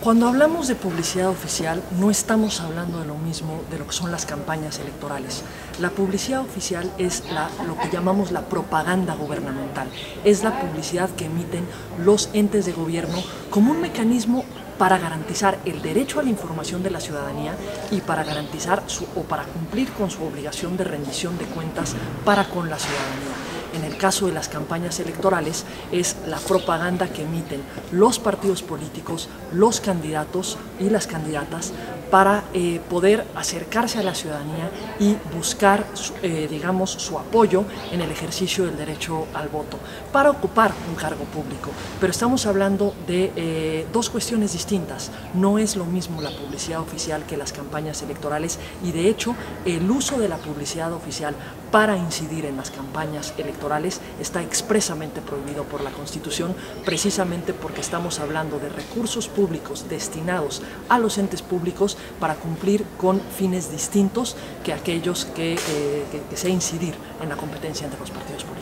Cuando hablamos de publicidad oficial, no estamos hablando de lo mismo de lo que son las campañas electorales. La publicidad oficial es lo que llamamos la propaganda gubernamental. Es la publicidad que emiten los entes de gobierno como un mecanismo para garantizar el derecho a la información de la ciudadanía y para garantizar para cumplir con su obligación de rendición de cuentas para con la ciudadanía. En el caso de las campañas electorales es la propaganda que emiten los partidos políticos, los candidatos y las candidatas para poder acercarse a la ciudadanía y buscar, digamos, su apoyo en el ejercicio del derecho al voto, para ocupar un cargo público. Pero estamos hablando de dos cuestiones distintas. No es lo mismo la publicidad oficial que las campañas electorales y, de hecho, el uso de la publicidad oficial para incidir en las campañas electorales está expresamente prohibido por la Constitución, precisamente porque estamos hablando de recursos públicos destinados a los entes públicos para cumplir con fines distintos que aquellos que sea incidir en la competencia entre los partidos políticos.